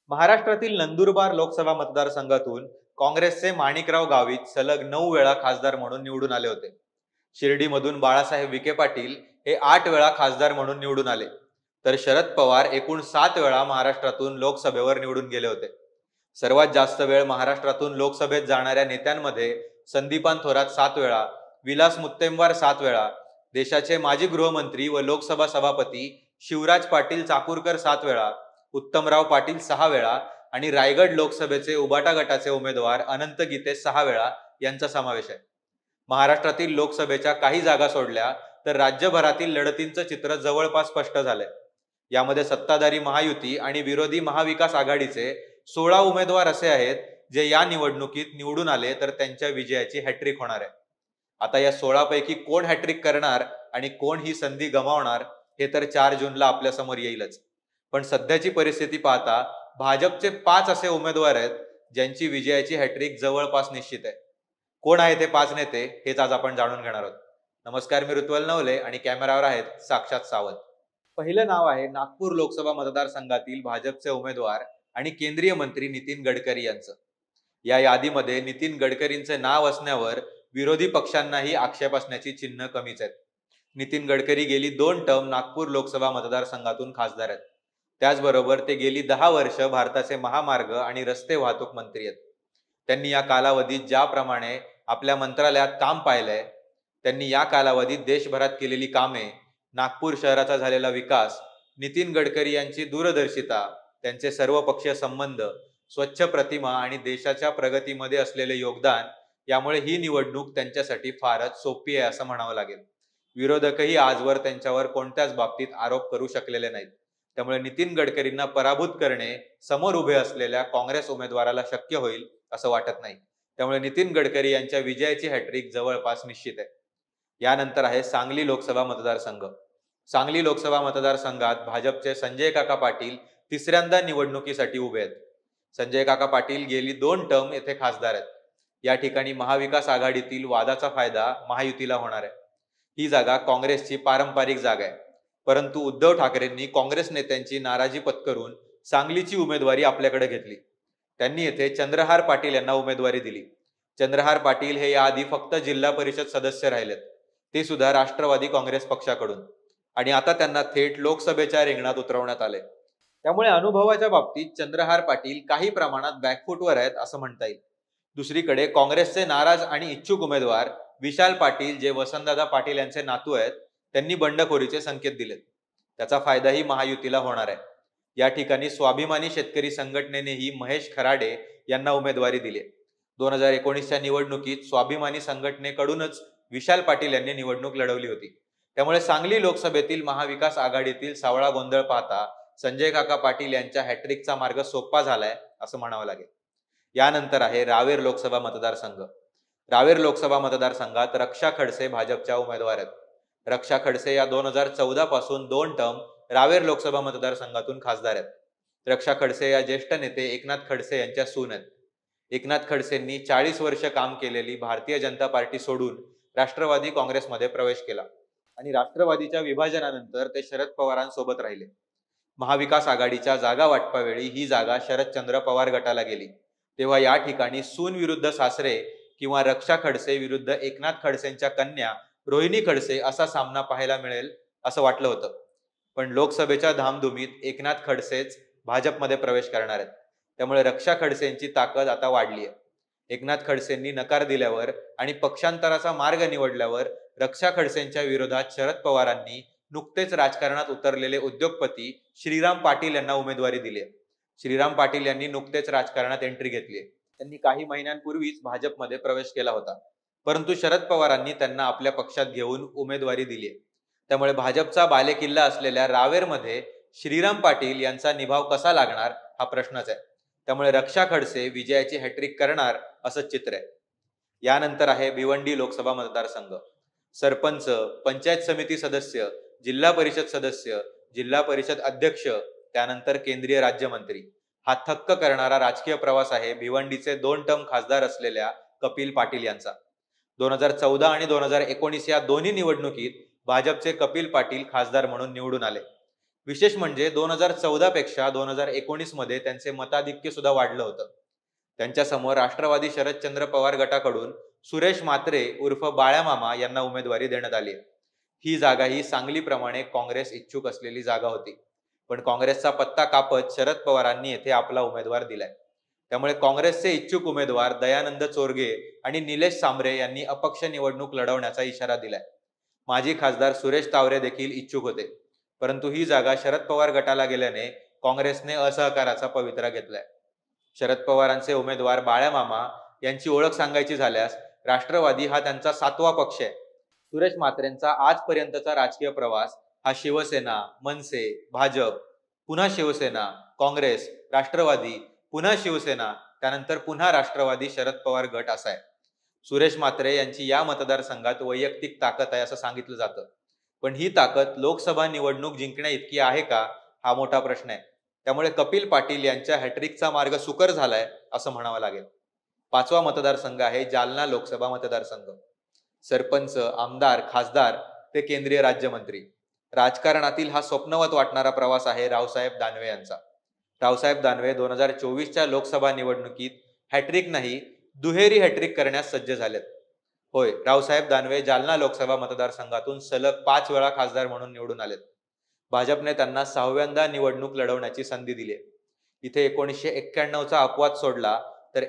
महाराष्ट्रातील नंदुरबार लोकसभा मतदारसंघातून काँग्रेसचे माणिकराव गावित सलग 9 वेळा खासदार म्हणून निवडून आले होते. शिर्डीमधून बाळासाहेब विखे पाटील हे 8 वेळा खासदार म्हणून निवडून आले, तर शरद पवार एकूण 7 वेळा महाराष्ट्रातून लोकसभेवर निवडून गेले होते. सर्वात जास्त वेळ महाराष्ट्रातून लोकसभेत जाणाऱ्या नेत्यांमध्ये संदीपान थोरात 7 वेळा, विलास मुत्तेमवार 7 वेळा, देशाचे माजी गृहमंत्री व लोकसभा सभापती शिवराज पाटील चाकूरकर 7 वेळा, उत्तमराव पाटील 6 वेळा आणि रायगड लोकसभेचे उबाटा गटाचे उमेदवार अनंत गीते 6 वेळा यांचा समावेश आहे. महाराष्ट्रातील लोकसभेच्या काही जागा सोडल्या तर राज्यभरातील लढतींचं चित्र जवळपास स्पष्ट झालंय. यामध्ये सत्ताधारी महायुती आणि विरोधी महाविकास आघाडीचे 16 उमेदवार असे आहेत जे या निवडणुकीत निवडून आले तर त्यांच्या विजयाची हॅट्रिक होणार आहे. आता या 16 पैकी कोण हॅट्रिक करणार आणि कोण ही संधी गमावणार हे तर 4 जूनला आपल्या समोर येईलच. पण सध्याची परिस्थिती पाहता भाजपचे 5 असे उमेदवार आहेत ज्यांची विजयाची हॅट्रिक जवळपास निश्चित आहे. कोण आहे ते 5 नेते हेच आज आपण जाणून घेणार आहोत. नमस्कार, मी ऋत्वल नवले आणि कॅमेरावर आहेत साक्षात सावंत. पहिलं नाव आहे नागपूर लोकसभा मतदारसंघातील भाजपचे उमेदवार आणि केंद्रीय मंत्री नितीन गडकरी यांचं. या यादीमध्ये नितीन गडकरींचे नाव असण्यावर विरोधी पक्षांनाही आक्षेप असण्याची चिन्ह कमीच आहेत. नितीन गडकरी गेली 2 टर्म नागपूर लोकसभा मतदारसंघातून खासदार आहेत. त्याचबरोबर ते गेली 10 वर्ष भारताचे महामार्ग आणि रस्ते वाहतूक मंत्री आहेत. त्यांनी या कालावधीत ज्याप्रमाणे आपल्या मंत्रालयात काम पाहिलंय, त्यांनी या कालावधीत देशभरात केलेली कामे, नागपूर शहराचा झालेला विकास, नितीन गडकरी यांची दूरदर्शिता, त्यांचे सर्वपक्षीय संबंध, स्वच्छ प्रतिमा आणि देशाच्या प्रगतीमध्ये असलेले योगदान, यामुळे ही निवडणूक त्यांच्यासाठी फारच सोपी आहे असं म्हणावं लागेल. विरोधकही आजवर त्यांच्यावर कोणत्याच बाबतीत आरोप करू शकलेले नाहीत. त्यामुळे नितीन गडकरींना पराभूत करणे समोर उभे असलेल्या काँग्रेस उमेदवाराला शक्य होईल असं वाटत नाही. त्यामुळे नितीन गडकरी यांच्या विजयाची हॅट्रिक जवळपास निश्चित आहे. यानंतर आहे सांगली लोकसभा मतदारसंघ. सांगली लोकसभा मतदारसंघात भाजपचे संजय काका पाटील तिसऱ्यांदा निवडणुकीसाठी उभे आहेत. संजय काका पाटील गेली 2 टर्म येथे खासदार आहेत. या ठिकाणी महाविकास आघाडीतील वादाचा फायदा महायुतीला होणार आहे. ही जागा काँग्रेसची पारंपरिक जागा आहे, परंतु उद्धव ठाकरेंनी काँग्रेस नेत्यांची नाराजी पत्करून सांगलीची उमेदवारी आपल्याकडे घेतली. त्यांनी येथे चंद्रहार पाटील यांना उमेदवारी दिली. चंद्रहार पाटील हे याआधी फक्त जिल्हा परिषद सदस्य राहिलेत, ते सुद्धा राष्ट्रवादी काँग्रेस पक्षाकडून, आणि आता त्यांना थेट लोकसभेच्या रिंगणात उतरवण्यात आले. त्यामुळे अनुभवाच्या बाबतीत चंद्रहार पाटील काही प्रमाणात बॅकफुटवर आहेत असं म्हणता येईल. दुसरीकडे काँग्रेसचे नाराज आणि इच्छुक उमेदवार विशाल पाटील, जे वसंतदादा पाटील यांचे नातू आहेत, त्यांनी बंडखोरीचे संकेत दिलेत. त्याचा फायदाही महायुतीला होणार आहे. या ठिकाणी स्वाभिमानी शेतकरी संघटनेनेही महेश खराडे यांना उमेदवारी दिली. 2019च्या निवडणुकीत स्वाभिमानी संघटनेकडूनच विशाल पाटील यांनी निवडणूक लढवली होती. त्यामुळे सांगली लोकसभेतील महाविकास आघाडीतील सावळा गोंधळ पाहता संजय काका पाटील यांच्या हॅट्रिकचा मार्ग सोपा झालाय असं म्हणावं लागेल. यानंतर आहे रावेर लोकसभा मतदारसंघ. रावेर लोकसभा मतदारसंघात रक्षा खडसे भाजपच्या उमेदवार आहेत. रक्षा खडसे या 2014 पासून 2 टर्म रावेर लोकसभा मतदारसंघातून खासदार आहेत. रक्षा खडसे या ज्येष्ठ नेते एकनाथ खडसे यांच्या सून आहेत. एकनाथ खडसेंनी 40 वर्ष काम केलेली भारतीय जनता पार्टी सोडून राष्ट्रवादी काँग्रेसमध्ये प्रवेश केला आणि राष्ट्रवादीच्या विभाजनानंतर ते शरद पवारांसोबत राहिले. महाविकास आघाडीच्या जागा वाटपावेळी ही जागा शरदचंद्र पवार गटाला गेली. तेव्हा या ठिकाणी सून विरुद्ध सासरे किंवा रक्षा खडसे विरुद्ध एकनाथ खडसेंच्या कन्या रोहिणी खडसे असा सामना पाहायला मिळेल असं वाटलं होतं. पण लोकसभेच्या धामधुमीत एकनाथ खडसेच भाजपमध्ये प्रवेश करणार आहेत. त्यामुळे रक्षा खडसेंची ताकद आता वाढली आहे. एकनाथ खडसेंनी नकार दिल्यावर आणि पक्षांतराचा मार्ग निवडल्यावर रक्षा खडसेंच्या विरोधात शरद पवारांनी नुकतेच राजकारणात उतरलेले उद्योगपती श्रीराम पाटील यांना उमेदवारी दिली आहे. श्रीराम पाटील यांनी नुकतेच राजकारणात एंट्री घेतली आहे. त्यांनी काही महिन्यांपूर्वीच भाजपमध्ये प्रवेश केला होता, परंतु शरद पवारांनी त्यांना आपल्या पक्षात घेऊन उमेदवारी दिली आहे. त्यामुळे भाजपचा बालेकिल्ला असलेल्या रावेरमध्ये श्रीराम पाटील यांचा निभाव कसा लागणार हा प्रश्नच आहे. त्यामुळे रक्षा खडसे विजयाची हॅट्रिक करणार असं चित्र आहे. यानंतर आहे भिवंडी लोकसभा मतदारसंघ. सरपंच, पंचायत समिती सदस्य, जिल्हा परिषद सदस्य, जिल्हा परिषद अध्यक्ष, त्यानंतर केंद्रीय राज्यमंत्री, हा थक्क करणारा राजकीय प्रवास आहे भिवंडीचे 2 टर्म खासदार असलेल्या कपिल पाटील यांचा. 2014 आणि 2019 या दोन्ही निवडणुकीत भाजपचे कपिल पाटील खासदार म्हणून निवडून आले. विशेष म्हणजे 2014 पेक्षा 2019 मध्ये त्यांचे मताधिक्य सुद्धा वाढलं होतं. त्यांच्या समोर राष्ट्रवादी शरदचंद्र पवार गटाकडून सुरेश म्हात्रे उर्फ बाळ्यामामा यांना उमेदवारी देण्यात आली. ही जागा ही सांगलीप्रमाणे काँग्रेस इच्छुक असलेली जागा होती. पण काँग्रेसचा पत्ता कापत शरद पवारांनी येथे आपला उमेदवार दिलाय. त्यामुळे काँग्रेसचे इच्छुक उमेदवार दयानंद चोरगे आणि निलेश सांबरे यांनी अपक्ष निवडणूक लढवण्याचा इशारा दिलाय. माजी खासदार सुरेश तावरे देखील इच्छुक होते. परंतु ही जागा शरद पवार गटाला गेल्याने काँग्रेसने असहकाराचा पवित्रा घेतलाय. शरद पवारांचे उमेदवार बाळ्यामामा यांची ओळख सांगायची झाल्यास राष्ट्रवादी हा त्यांचा 7वा पक्ष आहे. सुरेश म्हात्रेंचा आजपर्यंतचा राजकीय प्रवास हा शिवसेना, मनसे, भाजप, पुन्हा शिवसेना, काँग्रेस, राष्ट्रवादी, पुन्हा शिवसेना, त्यानंतर पुन्हा राष्ट्रवादी शरद पवार गट असा आहे. सुरेश म्हात्रे यांची या मतदारसंघात वैयक्तिक ताकद आहे असं सांगितलं जातं. पण ही ताकद लोकसभा निवडणूक जिंकण्या इतकी आहे का, हा मोठा प्रश्न आहे. त्यामुळे कपिल पाटील यांच्या हॅट्रिकचा मार्ग सुकर झालाय असं म्हणावं लागेल. 5वा मतदारसंघ आहे जालना लोकसभा मतदारसंघ. सरपंच, आमदार, खासदार ते केंद्रीय राज्यमंत्री, राजकारणातील हा स्वप्नवत वाटणारा प्रवास आहे रावसाहेब दानवे यांचा. रावसाहेब दानवे 2024च्या लोकसभा निवडणुकीत हॅट्रिक नाही, दुहेरी हॅट्रिक करण्यास सज्ज झालेत. होय, रावसाहेब दानवे जालना लोकसभा मतदारसंघातून सलग 5 वेळा खासदार म्हणून निवडून आलेत. भाजपने त्यांना 6व्यांदा निवडणूक लढवण्याची संधी दिली. इथे 1991चा अपवाद सोडला तर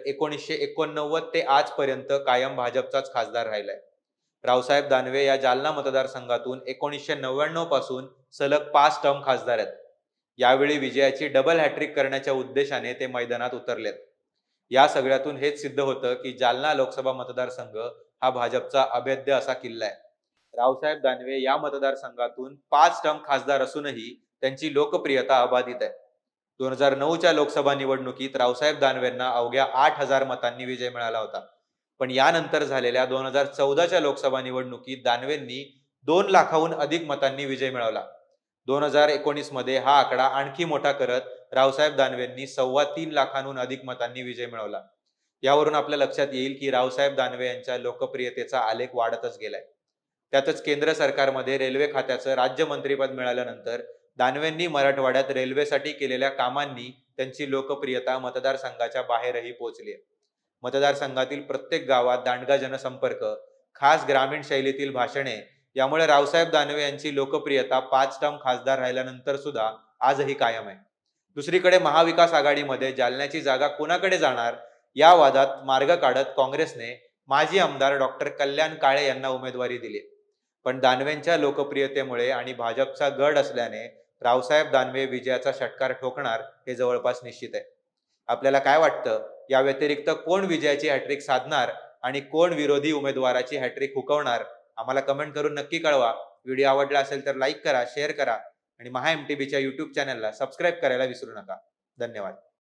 1989 ते आजपर्यंत कायम भाजपचाच खासदार राहिलाय. रावसाहेब दानवे या जालना मतदारसंघातून 1999 पासून सलग 5 टर्म खासदार आहेत. यावेळी विजयाची डबल हॅट्रिक करण्याच्या उद्देशाने ते मैदानात उतरलेत. या सगळ्यातून हेच सिद्ध होतं की जालना लोकसभा मतदारसंघ हा भाजपचा अभेद्य असा किल्ला आहे. रावसाहेब दानवे या मतदारसंघातून 5 टर्म खासदार असूनही त्यांची लोकप्रियता अबाधित आहे. 2009च्या लोकसभा निवडणुकीत रावसाहेब दानवेंना अवघ्या 8,000 मतांनी विजय मिळाला होता. पण यानंतर झालेल्या 2014च्या लोकसभा निवडणुकीत दानवेंनी 2 लाखाहून अधिक मतांनी विजय मिळवला. 2019 मध्ये हा आकडा आणखी मोठा करत रावसाहेब दानवेंनी 3.25 लाखांहून अधिक मतांनी विजय मिळवला. यावरून आपल्या लक्षात येईल की रावसाहेब दानवे यांच्या लोकप्रियतेचा आलेख वाढतच गेलाय. त्यातच केंद्र सरकारमध्ये रेल्वे खात्याचं राज्यमंत्रीपद मिळाल्यानंतर दानवेंनी मराठवाड्यात रेल्वेसाठी केलेल्या कामांनी त्यांची लोकप्रियता मतदारसंघाच्या बाहेरही पोहोचली. मतदारसंघातील प्रत्येक गावात दांडगा जनसंपर्क, खास ग्रामीण शैलीतील भाषणे यामुळे रावसाहेब दानवे यांची लोकप्रियता 5 टर्म खासदार राहिल्यानंतर सुद्धा आजही कायम आहे. दुसरीकडे महाविकास आघाडीमध्ये जालन्याची जागा कोणाकडे जाणार या वादात मार्ग काढत काँग्रेसने माजी आमदार डॉक्टर कल्याण काळे यांना उमेदवारी दिली. पण दानवेंच्या लोकप्रियतेमुळे आणि भाजपचा गड असल्याने रावसाहेब दानवे विजयाचा षटकार ठोकणार हे जवळपास निश्चित आहे. आपल्याला काय वाटतं, या व्यतिरिक्त कोण विजयाची हॅट्रिक साधणार आणि कोण विरोधी उमेदवाराची हॅट्रिक हुकवणार? आम्हाला कमेंट करून नक्की कळवा. व्हिडिओ आवडला असेल तर लाईक करा, शेअर करा आणि महा MTBच्या YouTube चॅनलला सबस्क्राईब करायला विसरू नका. धन्यवाद.